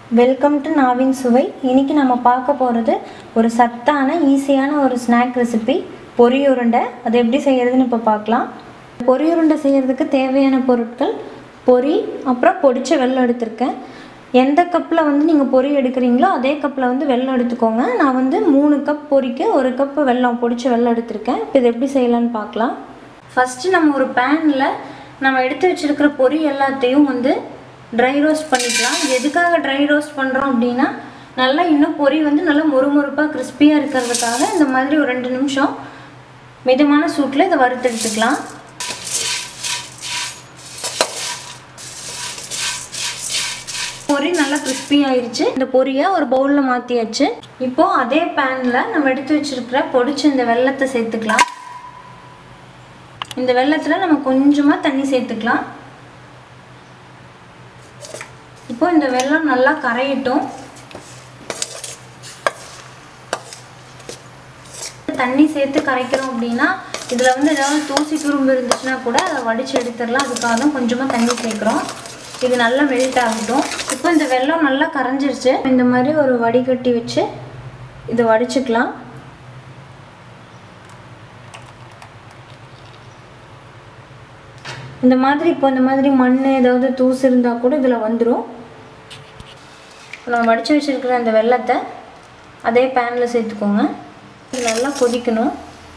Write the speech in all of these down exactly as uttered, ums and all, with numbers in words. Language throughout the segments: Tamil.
வெல்கம் டு நாவின் சுவை. இன்றைக்கி நம்ம பார்க்க போகிறது ஒரு சத்தான ஈஸியான ஒரு ஸ்நாக் ரெசிபி பொரி உருண்டை. அது எப்படி செய்கிறதுன்னு இப்போ பார்க்கலாம். பொரி உருண்டை செய்கிறதுக்கு தேவையான பொருட்கள் பொரி, அப்புறம் பொடிச்ச வெல்லம் எடுத்திருக்கேன். எந்த கப்பில் வந்து நீங்கள் பொரி எடுக்கிறீங்களோ அதே கப்பில் வந்து வெல்லம் எடுத்துக்கோங்க. நான் வந்து மூணு கப் பொரிக்கு ஒரு கப்பு வெல்லம் பொடிச்ச வெல்லம் எடுத்திருக்கேன். இப்போ இது எப்படி செய்யலான்னு பார்க்கலாம். ஃபஸ்ட்டு நம்ம ஒரு பேனில் நம்ம எடுத்து வச்சுருக்கிற பொரி எல்லாத்தையும் வந்து ட்ரை ரோஸ்ட் பண்ணிக்கலாம். எதுக்காக ட்ரை ரோஸ்ட் பண்ணுறோம் அப்படின்னா, நல்லா இன்னும் பொரி வந்து நல்லா மொறுமொறுப்பாக கிறிஸ்பியாக இருக்கிறதுக்காக இந்த மாதிரி ஒரு ரெண்டு நிமிஷம் மிதமான சூட்டில் இதை வறுத்து எடுத்துக்கலாம். பொரி நல்லா கிறிஸ்பி ஆயிடுச்சு. இந்த பொரியை ஒரு பவுலில் மாற்றியாச்சு. இப்போது அதே பேனில் நம்ம எடுத்து வச்சுருக்கிற பொடிச்ச இந்த வெல்லத்தை சேர்த்துக்கலாம். இந்த வெல்லத்தில் நம்ம கொஞ்சமாக தண்ணி சேர்த்துக்கலாம். இப்போ இந்த வெல்லம் நல்லா கரையட்டும். தண்ணி சேர்த்து கரைக்கிறோம் அப்படின்னா இதில் வந்து ஏதாவது தூசி துரும்பு இருந்துச்சுன்னா கூட அதை வடித்து எடுத்துடலாம். அதுக்காக தான் கொஞ்சமாக தண்ணி சேர்க்குறோம். இது நல்லா மெல்ட் ஆகட்டும். இப்போ இந்த வெல்லம் நல்லா கரைஞ்சிருச்சு. இந்த மாதிரி ஒரு வடிகட்டி வச்சு இதை வடிச்சுக்கலாம். இந்த மாதிரி இப்போ இந்த மாதிரி மண் ஏதாவது தூசு இருந்தால் கூட இதில் வந்துடும். நம்ம வடித்து வச்சுருக்கிற அந்த வெல்லத்தை அதே பேனில் சேர்த்துக்கோங்க. இது நல்லா கொதிக்கணும்.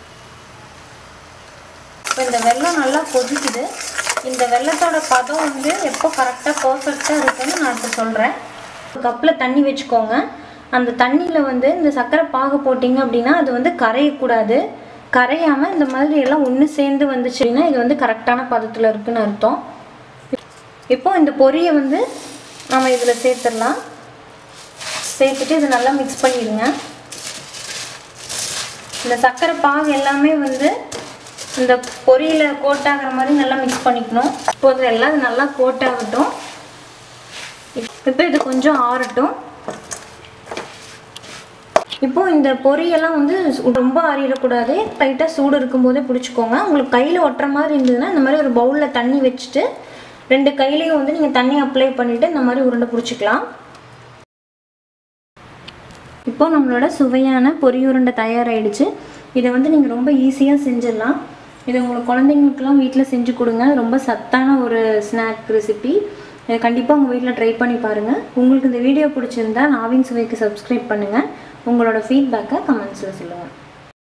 இப்போ இந்த வெல்லம் நல்லா கொதிக்குது. இந்த வெல்லத்தோட பதம் வந்து எப்போ கரெக்டாக பர்ஃபெக்டாக இருக்குன்னு நான் இப்போ சொல்கிறேன். ஒரு கப்பில் தண்ணி வச்சுக்கோங்க. அந்த தண்ணியில் வந்து இந்த சர்க்கரை பாகு போட்டிங்க அப்படின்னா அது வந்து கரையக்கூடாது. கரையாமல் இந்த மாதிரி எல்லாம் ஒன்று சேர்ந்து வந்துச்சுன்னா இது வந்து கரெக்டான பதத்தில் இருக்குதுன்னு அர்த்தம். இப்போது இந்த பொரியை வந்து நம்ம இதில் சேர்த்துடலாம். சேர்த்துட்டு இது நல்லா மிக்ஸ் பண்ணிடுங்க. இந்த சர்க்கரை பாகு எல்லாமே வந்து இந்த பொரியில் கோட்டாகிற மாதிரி நல்லா மிக்ஸ் பண்ணிக்கணும். இப்போது எல்லாம் இது நல்லா கோட்டாகட்டும். இப்போ இது கொஞ்சம் ஆறட்டும். இப்போது இந்த பொரியெல்லாம் வந்து ரொம்ப ஆறிடக்கூடாது. லைட்டாக சூடு இருக்கும்போதே பிடிச்சிக்கோங்க. உங்களுக்கு கையில் ஒட்டுற மாதிரி இருந்ததுன்னா இந்த மாதிரி ஒரு பவுலில் தண்ணி வச்சுட்டு ரெண்டு கையிலையும் வந்து நீங்கள் தண்ணி அப்ளை பண்ணிவிட்டு இந்த மாதிரி உருண்டை பிடிச்சிக்கலாம். இப்போது நம்மளோட சுவையான பொரி உருண்டை தயாராகிடுச்சு. இதை வந்து நீங்கள் ரொம்ப ஈஸியாக செஞ்சிடலாம். இது உங்களுக்கு குழந்தைங்களுக்கெல்லாம் வீட்டில் செஞ்சு கொடுங்க. ரொம்ப சத்தான ஒரு ஸ்நாக் ரெசிபி. இதை கண்டிப்பாக உங்கள் வீட்டில் ட்ரை பண்ணி பாருங்கள். உங்களுக்கு இந்த வீடியோ பிடிச்சிருந்தா நாவின் சுவைக்கு சப்ஸ்கிரைப் பண்ணுங்கள். உங்களோட ஃபீட்பேக்கை கமெண்ட்ஸில் சொல்லுங்கள்.